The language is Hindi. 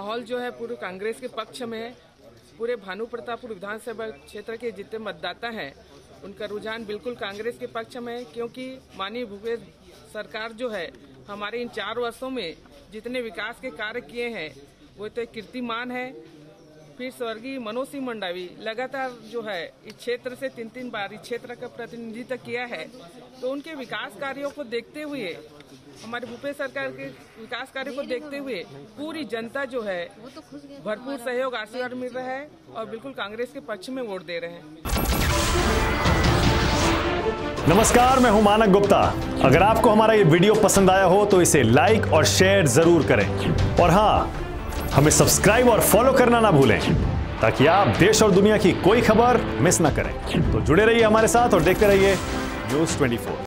माहौल जो है पूरे कांग्रेस के पक्ष में है। पूरे भानु प्रतापपुर विधानसभा क्षेत्र के जितने मतदाता हैं उनका रुझान बिल्कुल कांग्रेस के पक्ष में है, क्योंकि माननीय भूपेश सरकार जो है हमारे इन 4 वर्षों में जितने विकास के कार्य किए हैं वो तो कीर्तिमान है। फिर स्वर्गीय मनोज सिंह मंडावी लगातार जो है इस क्षेत्र से 3 बार इस क्षेत्र का प्रतिनिधित्व किया है, तो उनके विकास कार्यों को देखते हुए, हमारे भूपेश सरकार के विकास कार्यों को देखते हुए पूरी जनता जो है भरपूर सहयोग आशीर्वाद मिल रहा है और बिल्कुल कांग्रेस के पक्ष में वोट दे रहे हैं। नमस्कार, मैं हूं मानक गुप्ता। अगर आपको हमारा ये वीडियो पसंद आया हो तो इसे लाइक और शेयर जरूर करें, और हाँ, हमें सब्सक्राइब और फॉलो करना ना भूलें ताकि आप देश और दुनिया की कोई खबर मिस ना करें। तो जुड़े रहिए हमारे साथ और देखते रहिए न्यूज़ 24।